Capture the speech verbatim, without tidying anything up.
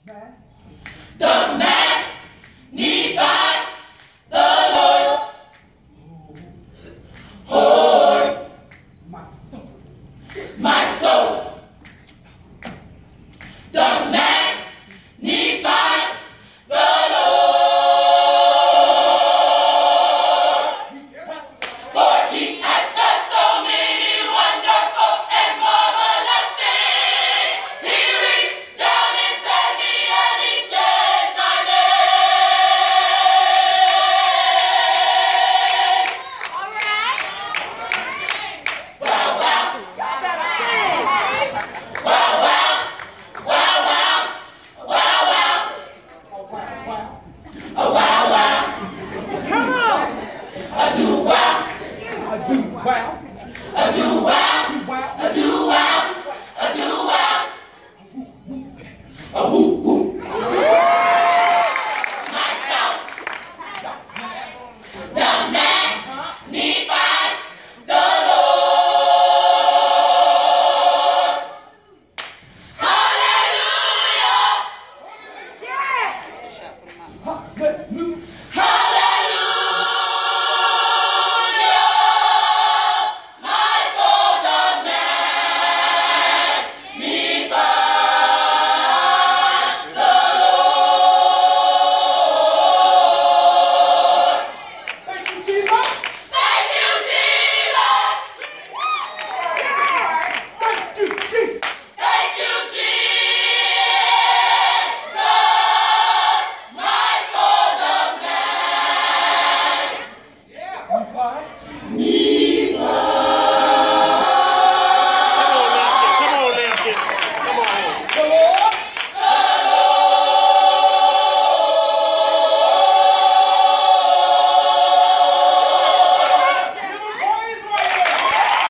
The magnify the Lord. Hoard my soul. My soul. The magnify the Lord. For he has done so many wonderful and marvelous things. He reached down and saved me and he changed my name. All right. Wow, wow. Y'all better sing. Wow, wow. Wow, wow. Wow, wow. Oh, wow, wow. Come on. I do wow. I do wow. I do wow. Wow. I do wow. I do wow. Oh,